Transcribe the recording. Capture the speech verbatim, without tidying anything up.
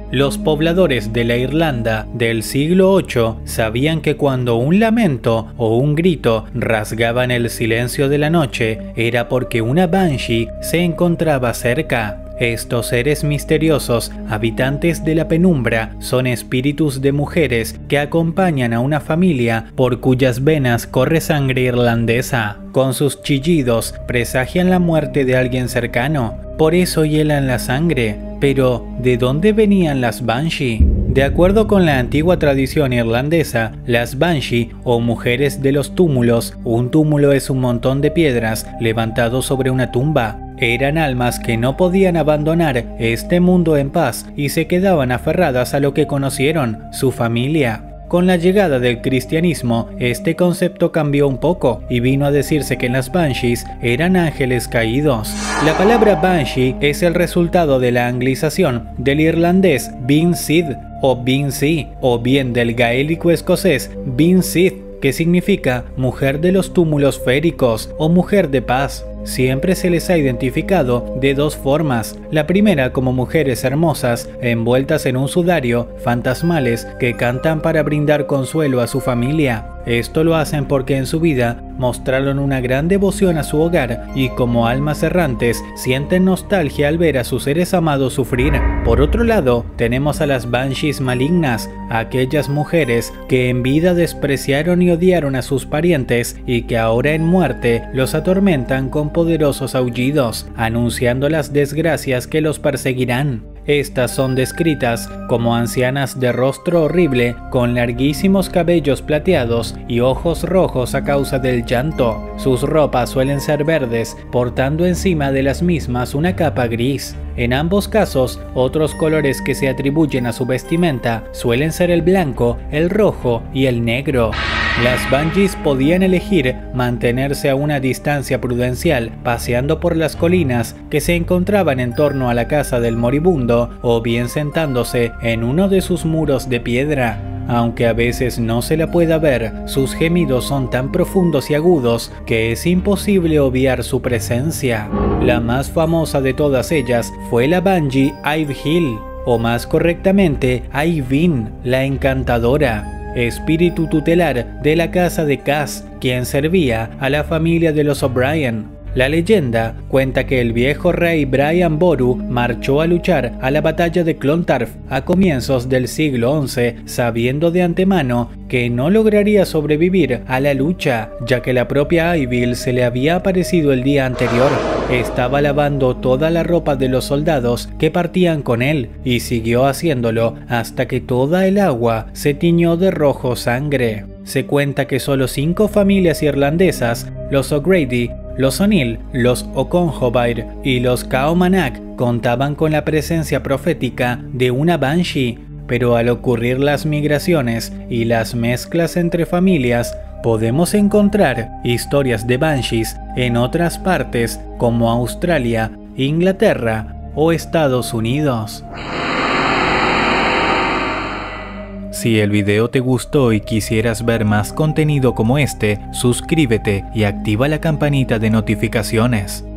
Los pobladores de la Irlanda del siglo ocho sabían que cuando un lamento o un grito rasgaban el silencio de la noche era porque una banshee se encontraba cerca. Estos seres misteriosos, habitantes de la penumbra, son espíritus de mujeres que acompañan a una familia por cuyas venas corre sangre irlandesa. Con sus chillidos presagian la muerte de alguien cercano, por eso hielan la sangre. Pero, ¿de dónde venían las banshee? De acuerdo con la antigua tradición irlandesa, las banshee o mujeres de los túmulos, un túmulo es un montón de piedras levantado sobre una tumba, eran almas que no podían abandonar este mundo en paz y se quedaban aferradas a lo que conocieron, su familia. Con la llegada del cristianismo, este concepto cambió un poco y vino a decirse que las banshees eran ángeles caídos. La palabra banshee es el resultado de la anglización del irlandés Binsid o Binsey, o bien del gaélico escocés Binsid, que significa mujer de los túmulos féricos o mujer de paz. Siempre se les ha identificado de dos formas. La primera como mujeres hermosas, envueltas en un sudario, fantasmales que cantan para brindar consuelo a su familia. Esto lo hacen porque en su vida mostraron una gran devoción a su hogar y como almas errantes sienten nostalgia al ver a sus seres amados sufrir. Por otro lado, tenemos a las banshees malignas, aquellas mujeres que en vida despreciaron y odiaron a sus parientes y que ahora en muerte los atormentan con poderosos aullidos, anunciando las desgracias que los perseguirán. Estas son descritas como ancianas de rostro horrible, con larguísimos cabellos plateados y ojos rojos a causa del llanto. Sus ropas suelen ser verdes, portando encima de las mismas una capa gris. En ambos casos, otros colores que se atribuyen a su vestimenta suelen ser el blanco, el rojo y el negro. Las banshees podían elegir mantenerse a una distancia prudencial, paseando por las colinas que se encontraban en torno a la casa del moribundo, o bien sentándose en uno de sus muros de piedra. Aunque a veces no se la pueda ver, sus gemidos son tan profundos y agudos que es imposible obviar su presencia. La más famosa de todas ellas fue la banshee Aibhil, o más correctamente Aibhinn, la encantadora, espíritu tutelar de la casa de Cass, quien servía a la familia de los O'Brien. La leyenda cuenta que el viejo rey Brian Boru marchó a luchar a la batalla de Clontarf a comienzos del siglo once, sabiendo de antemano que no lograría sobrevivir a la lucha, ya que la propia Aibhil se le había aparecido el día anterior. Estaba lavando toda la ropa de los soldados que partían con él y siguió haciéndolo hasta que toda el agua se tiñó de rojo sangre. Se cuenta que solo cinco familias irlandesas, los O'Grady, los O'Neill, los O'Conchobair y los Caomanach, contaban con la presencia profética de una banshee, pero al ocurrir las migraciones y las mezclas entre familias, podemos encontrar historias de banshees en otras partes como Australia, Inglaterra o Estados Unidos. Si el video te gustó y quisieras ver más contenido como este, suscríbete y activa la campanita de notificaciones.